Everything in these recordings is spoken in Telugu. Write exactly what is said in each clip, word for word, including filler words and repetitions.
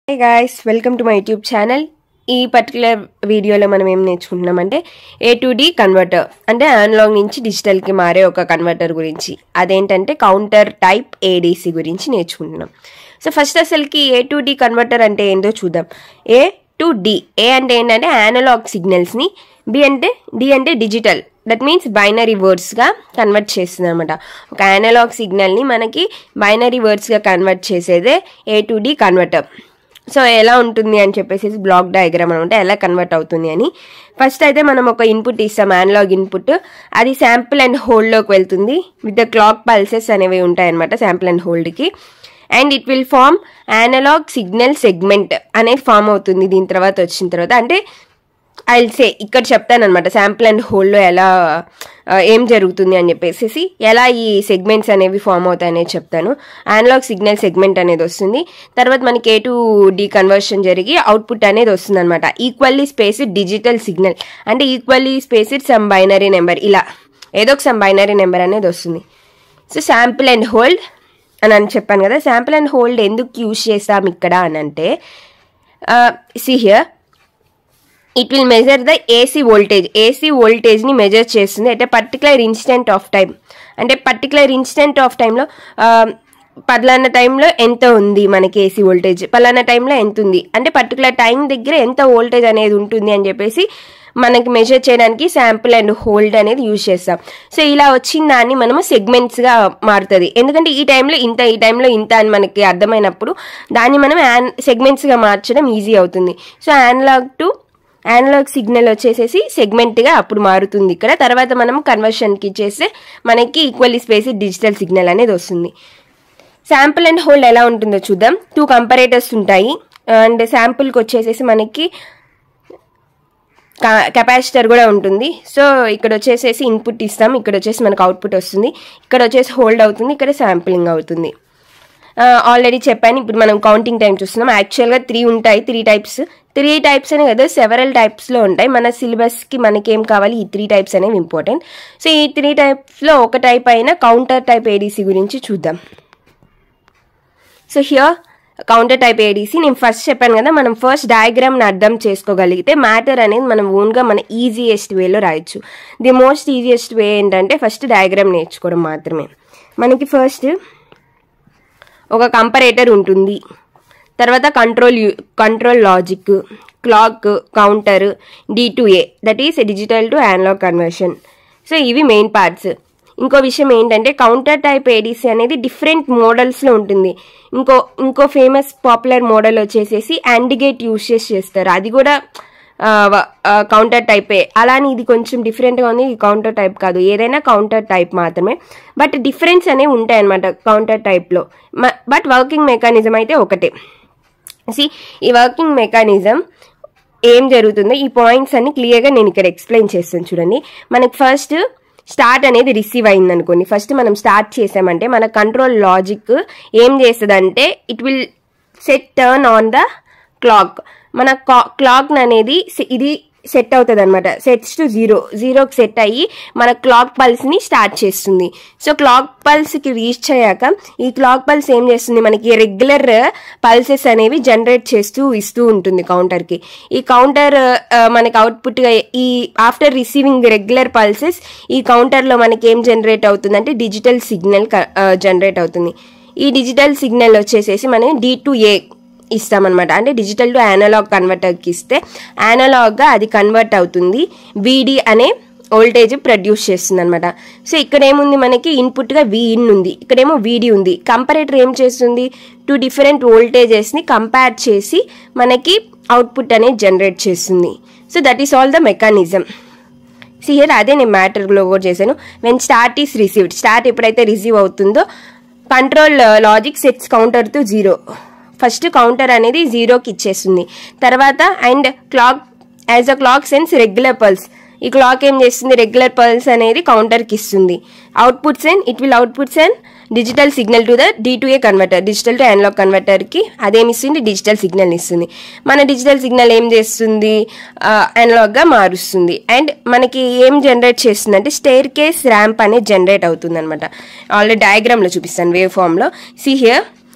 Hey guys, welcome to my YouTube channel. ఈ పర్టికులర్ వీడియోలో మనం ఏం నేర్చుకుంటున్నామంటే ఏ టు డి కన్వర్టర్ అంటే అనలాగ్ నుంచి డిజిటల్కి మారే ఒక కన్వర్టర్ గురించి, అదేంటంటే కౌంటర్ టైప్ ఏడీసీ గురించి నేర్చుకుంటున్నాం. సో ఫస్ట్ అసలుకి ఏ టు డి కన్వర్టర్ అంటే ఏంటో చూద్దాం. ఏ టు డి, ఏ అంటే ఏంటంటే అనలాగ్ సిగ్నల్స్ని, బి అంటే డి అంటే డిజిటల్, దట్ మీన్స్ బైనరీ వర్డ్స్గా కన్వర్ట్ చేస్తుంది అనమాట. ఒక అనలాగ్ సిగ్నల్ని మనకి బైనరీ వర్డ్స్గా కన్వర్ట్ చేసేదే A to D converter. So ఎలా ఉంటుంది అని చెప్పేసి బ్లాక్ డయాగ్రామ్ అనమాట, ఎలా కన్వర్ట్ అవుతుంది అని. ఫస్ట్ అయితే మనం ఒక ఇన్పుట్ ఇస్తాం, అనలాగ్ ఇన్పుట్. అది శాంపుల్ అండ్ హోల్డ్లోకి వెళ్తుంది విత్ ద క్లాక్ పల్సెస్ అనేవి ఉంటాయన్నమాట శాంపుల్ అండ్ హోల్డ్కి. And it will form analog signal segment అనేది ఫామ్ అవుతుంది దీని తర్వాత వచ్చిన తర్వాత. అంటే ఐ విల్ సే ఇక్కడ చెప్తాను అనమాట శాంపుల్ అండ్ హోల్డ్లో ఎలా ఏం జరుగుతుంది అని చెప్పేసి, ఎలా ఈ సెగ్మెంట్స్ అనేవి ఫామ్ అవుతాయి అనేది చెప్తాను. అనలాగ్ సిగ్నల్ సెగ్మెంట్ అనేది వస్తుంది, తర్వాత మనకి ఏ టు డి కన్వర్షన్ జరిగి అవుట్పుట్ అనేది వస్తుంది అనమాట. ఈక్వల్లీ స్పేస్డ్ డిజిటల్ సిగ్నల్ అంటే equally spaced some binary number, ఇలా ఏదో ఒక సమ్ బైనరీ నెంబర్ అనేది వస్తుంది. సో శాంపుల్ అండ్ హోల్డ్ అని అని చెప్పాను కదా. శాంపుల్ అండ్ హోల్డ్ ఎందుకు యూజ్ చేస్తాం ఇక్కడ అని అంటే, see here it will measure the AC voltage. AC వోల్టేజ్ని మెజర్ చేస్తుంది అంటే పర్టికులర్ ఇన్స్టెంట్ ఆఫ్ టైం. అంటే పర్టికులర్ ఇన్స్టెంట్ ఆఫ్ టైంలో పలానా టైంలో ఎంత ఉంది మనకి ఏసీ వోల్టేజ్, పలానా టైంలో ఎంత ఉంది అంటే పర్టికులర్ టైం దగ్గర ఎంత వోల్టేజ్ అనేది ఉంటుంది అని చెప్పేసి మనకి మెజర్ చేయడానికి శాంపుల్ అండ్ హోల్డ్ అనేది యూజ్ చేస్తాం. సో ఇలా వచ్చిన దాన్ని మనము సెగ్మెంట్స్గా మారుతుంది, ఎందుకంటే ఈ టైంలో ఇంత, ఈ టైంలో ఇంత అని మనకి అర్థమైనప్పుడు దాన్ని మనం యాన్ సెగ్మెంట్స్గా మార్చడం ఈజీ అవుతుంది. So analog to analog signal వచ్చేసేసి సెగ్మెంట్గా అప్పుడు మారుతుంది ఇక్కడ. తర్వాత మనం కన్వర్షన్కి చేస్తే మనకి ఈక్వల్లీ స్పేస్ డిజిటల్ సిగ్నల్ అనేది వస్తుంది. శాంపుల్ అండ్ హోల్డ్ ఎలా ఉంటుందో చూద్దాం. టూ కంపరేటర్స్ ఉంటాయి అండ్ శాంపుల్కి వచ్చేసేసి మనకి కెపాసిటర్ కూడా ఉంటుంది. సో ఇక్కడ వచ్చేసేసి ఇన్పుట్ ఇస్తాం, ఇక్కడ వచ్చేసి మనకు అవుట్పుట్ వస్తుంది, ఇక్కడ వచ్చేసి హోల్డ్ అవుతుంది, ఇక్కడ శాంపులింగ్ అవుతుంది. ఆల్రెడీ చెప్పాను. ఇప్పుడు మనం కౌంటింగ్ టైం చూస్తున్నాం. యాక్చువల్గా త్రీ ఉంటాయి, త్రీ టైప్స్ త్రీ టైప్స్ అనే కదా, సెవరల్ టైప్స్లో ఉంటాయి. మన సిలబస్కి మనకేం కావాలి, ఈ త్రీ టైప్స్ అనేవి ఇంపార్టెంట్. సో ఈ త్రీ టైప్స్లో ఒక టైప్ అయిన కౌంటర్ టైప్ ఏడీసీ గురించి చూద్దాం. So here counter type ADC నేను ఫస్ట్ చెప్పాను కదా, మనం ఫస్ట్ డయాగ్రామ్ని అర్థం చేసుకోగలిగితే మ్యాటర్ అనేది మనం ఓన్గా మన ఈజియెస్ట్ వేలో రాయొచ్చు. ది మోస్ట్ ఈజియెస్ట్ వే ఏంటంటే ఫస్ట్ డయాగ్రామ్ నేర్చుకోవడం మాత్రమే. మనకి ఫస్ట్ ఒక కంపరేటర్ ఉంటుంది, తర్వాత control control logic, clock, counter, D to A that is digital to analog conversion. So ఇవి మెయిన్ పార్ట్స్. ఇంకో విషయం ఏంటంటే కౌంటర్ టైప్ ఏడీసీ అనేది డిఫరెంట్ మోడల్స్లో ఉంటుంది. ఇంకో ఇంకో ఫేమస్ పాపులర్ మోడల్ వచ్చేసేసి అండ్ గేట్ యూజ్ చేసి చేస్తారు, అది కూడా కౌంటర్ టైపే. అలానే ఇది కొంచెం డిఫరెంట్గా ఉంది, ఈ కౌంటర్ టైప్ కాదు, ఏదైనా కౌంటర్ టైప్ మాత్రమే. బట్ డిఫరెన్స్ అనేవి ఉంటాయి అన్నమాట కౌంటర్ టైప్లో. బట్ వర్కింగ్ మెకానిజం అయితే ఒకటే. సి ఈ వర్కింగ్ మెకానిజం ఏం జరుగుతుందో ఈ పాయింట్స్ అన్ని క్లియర్గా నేను ఇక్కడ ఎక్స్ప్లెయిన్ చేస్తాను చూడండి. మనకి ఫస్ట్ స్టార్ట్ అనేది రిసీవ్ అయింది అనుకోండి. ఫస్ట్ మనం స్టార్ట్ చేసామంటే మన కంట్రోల్ లాజిక్ ఏం చేస్తుందంటే it will set turn on the clock. మన క్లాక్ అనేది ఇది సెట్ అవుతుంది అనమాట, సెట్స్ టు జీరో, జీరోకి సెట్ అయ్యి మన క్లాక్ పల్స్ని స్టార్ట్ చేస్తుంది. సో క్లాక్ పల్స్కి రీచ్ అయ్యాక ఈ క్లాక్ పల్స్ ఏం చేస్తుంది, మనకి రెగ్యులర్ పల్సెస్ అనేవి జనరేట్ చేస్తూ ఇస్తూ ఉంటుంది కౌంటర్కి. ఈ కౌంటర్ మనకి అవుట్పుట్గా ఈ ఆఫ్టర్ రిసీవింగ్ రెగ్యులర్ పల్సెస్ ఈ కౌంటర్లో మనకి ఏం జనరేట్ అవుతుంది అంటే డిజిటల్ సిగ్నల్ జనరేట్ అవుతుంది. ఈ డిజిటల్ సిగ్నల్ వచ్చేసేసి మనం డి టు ఏ ఇస్తామన్నమాట, అంటే డిజిటల్ టు అనలాగ్ కన్వర్టర్కి ఇస్తే అనలాగ్గా అది కన్వర్ట్ అవుతుంది, వీడి అనే వోల్టేజ్ ప్రొడ్యూస్ చేస్తుంది అనమాట. సో ఇక్కడ ఏముంది మనకి ఇన్పుట్గా వి ఇన్ ఉంది, ఇక్కడేమో వీడి ఉంది. కంపరేటర్ ఏం చేస్తుంది, టూ డిఫరెంట్ వోల్టేజెస్ని కంపేర్ చేసి మనకి అవుట్పుట్ అనేది జనరేట్ చేస్తుంది. So that is all the mechanism. So here అదే నేను మ్యాటర్లో కూడా చేశాను. When start is received, start ఎప్పుడైతే రిసీవ్ అవుతుందో control logic sets counter to zero. First counter అనేది జీరోకి ఇచ్చేస్తుంది. తర్వాత and clock as a clock sense regular pulse, ఈ క్లాక్ ఏం చేస్తుంది, రెగ్యులర్ పల్స్ అనేది కౌంటర్కి ఇస్తుంది. Outputs and it will outputs and digital signal to the D to A converter, digital to analogue కన్వర్టర్కి అదేమి ఇస్తుంది, డిజిటల్ సిగ్నల్ ఇస్తుంది. మన డిజిటల్ సిగ్నల్ ఏం చేస్తుంది, అనలాగ్గా మారుస్తుంది. అండ్ మనకి ఏం జనరేట్ చేస్తుంది అంటే స్టేర్ కేస్ ర్యాంప్ అనేది జనరేట్ అవుతుంది అనమాట. ఆల్రెడీ డయాగ్రామ్లో చూపిస్తాను వేవ్ ఫామ్లో. సి హియర్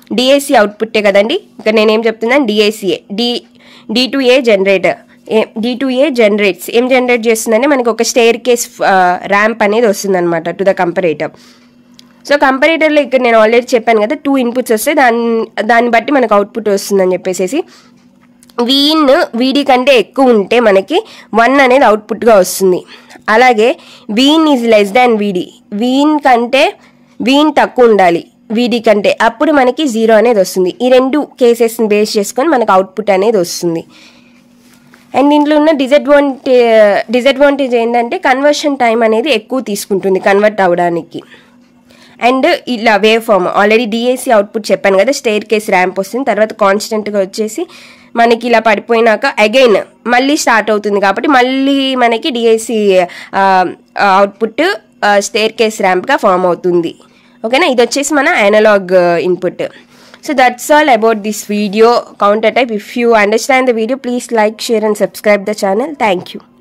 డిఏసి అవుట్పుట్టే కదండి. ఇక్కడ నేనేం చెప్తున్నాను, DAC A D D to A generator A D to A generates ఏం జనరేట్ చేస్తుందంటే మనకి ఒక స్టేర్ కేస్ ర్యాంప్ అనేది వస్తుందన్నమాట టు ద కంపరేటర్. సో కంపరేటర్లో ఇక్కడ నేను ఆల్రెడీ చెప్పాను కదా, టూ ఇన్పుట్స్ వస్తే దాన్ని దాన్ని బట్టి మనకు అవుట్పుట్ వస్తుందని చెప్పేసి వీన్ వీడి కంటే ఎక్కువ ఉంటే మనకి వన్ అనేది అవుట్పుట్గా వస్తుంది. అలాగే వీన్ ఈజ్ లెస్ దాన్ వీడి, వీన్ కంటే వీన్ తక్కువ ఉండాలి వీడి కంటే, అప్పుడు మనకి జీరో అనేది వస్తుంది. ఈ రెండు కేసెస్ని బేస్ చేసుకొని మనకు అవుట్పుట్ అనేది వస్తుంది. అండ్ దీంట్లో ఉన్న డిసడ్వాంటే డిసడ్వాంటేజ్ ఏంటంటే కన్వర్షన్ టైం అనేది ఎక్కువ తీసుకుంటుంది కన్వర్ట్ అవ్వడానికి. అండ్ ఇలా waveform already DAC output చెప్పాను కదా, స్టేర్ కేస్ ర్యాంప్ వస్తుంది, తర్వాత కాన్స్టెంట్గా వచ్చేసి మనకి ఇలా పడిపోయినాక అగైన్ మళ్ళీ స్టార్ట్ అవుతుంది. కాబట్టి మళ్ళీ మనకి డిఏసి అవుట్పుట్ స్టేర్ కేస్ ర్యాంప్గా ఫామ్ అవుతుంది. ఓకేనా, ఇది వచ్చేసి మన analog input. So that's all about this video counter type. If you understand the video, please like, share and subscribe the channel. Thank you.